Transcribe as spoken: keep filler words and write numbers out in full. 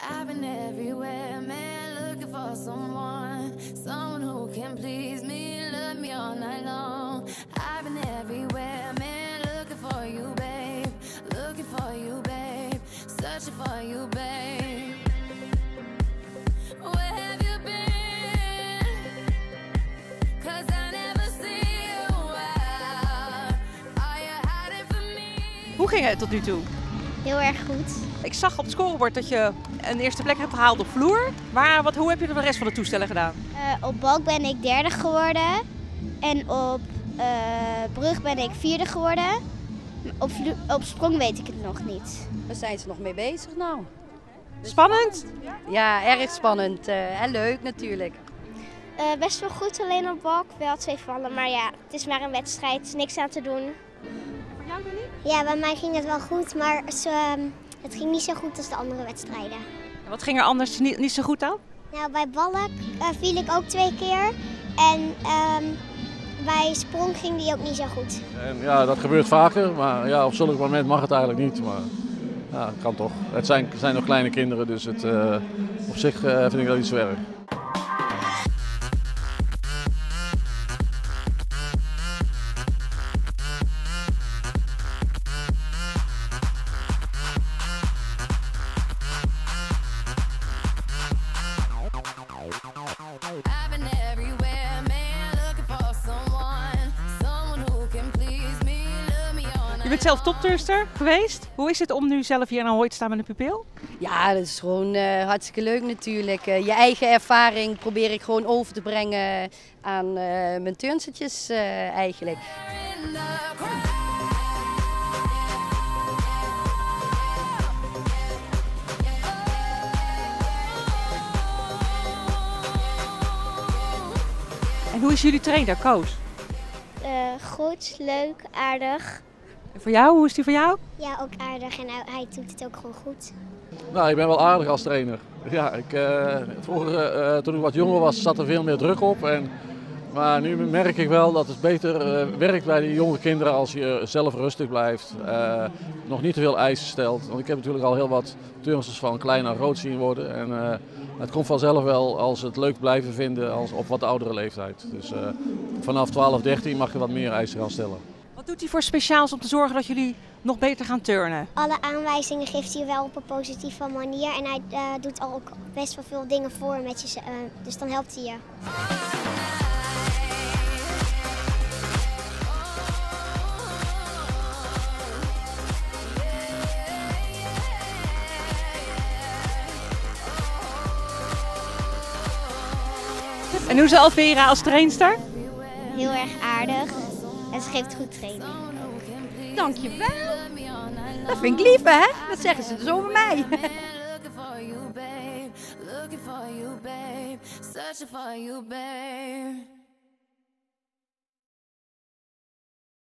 I've been everywhere, man, looking for someone, someone who can please me, love me all night long. I've been everywhere, man, looking for you, babe, looking for you, babe, searching for you, babe. Where have you been? 'Cause I never see you out. Are you hiding from me? Hoe ging het tot nu toe? Heel erg goed. Ik zag op het scorebord dat je een eerste plek hebt gehaald op vloer. Maar wat, hoe heb je de rest van de toestellen gedaan? Uh, op balk ben ik derde geworden. En op uh, brug ben ik vierde geworden. Op, op sprong weet ik het nog niet. Daar zijn ze nog mee bezig nou. Spannend? Ja, erg spannend. Uh, en leuk natuurlijk. Uh, best wel goed, alleen op balk. Wel twee vallen, maar ja, het is maar een wedstrijd. Niks aan te doen. Voor jou, Willy? Ja, bij mij ging het wel goed, maar ze, het ging niet zo goed als de andere wedstrijden. En wat ging er anders niet, niet zo goed aan? Nou, bij balk uh, viel ik ook twee keer en um, bij sprong ging die ook niet zo goed. En ja, dat gebeurt vaker, maar ja, op zulk moment mag het eigenlijk niet. Maar ja, het kan toch. Het zijn, het zijn nog kleine kinderen, dus het, uh, op zich uh, vind ik dat niet zo erg. I've been everywhere, man, looking for someone, someone who can please me, love me all night. Je bent zelf topturster geweest. Hoe is het om nu zelf hier aan Ahoy te staan met een pupil? Ja, dat is gewoon uh, hartstikke leuk natuurlijk. Uh, je eigen ervaring probeer ik gewoon over te brengen aan uh, mijn turnstertjes uh, eigenlijk. In the crowd. En hoe is jullie trainer, Koos? Uh, goed, leuk, aardig. En voor jou, hoe is die voor jou? Ja, ook aardig en hij, hij doet het ook gewoon goed. Nou, ik ben wel aardig als trainer. Ja, ik, uh, vroeger, uh, toen ik wat jonger was, zat er veel meer druk op. En, maar nu merk ik wel dat het beter uh, werkt bij die jonge kinderen als je zelf rustig blijft. Uh, nog niet te veel eisen stelt. Want ik heb natuurlijk al heel wat turnsters van klein naar groot zien worden. En, uh, het komt vanzelf wel als ze het leuk blijven vinden als op wat oudere leeftijd. Dus uh, vanaf twaalf, dertien mag je wat meer eisen gaan stellen. Wat doet hij voor speciaals om te zorgen dat jullie nog beter gaan turnen? Alle aanwijzingen geeft hij wel op een positieve manier en hij uh, doet al ook best wel veel dingen voor met je, uh, dus dan helpt hij je. En hoe is Alvera als trainster? Heel erg aardig. En ze geeft goed training. Dankjewel. Dat vind ik lief hè? Dat zeggen ze dus over mij. Looking for you, babe, looking for you, babe, searching for you, babe.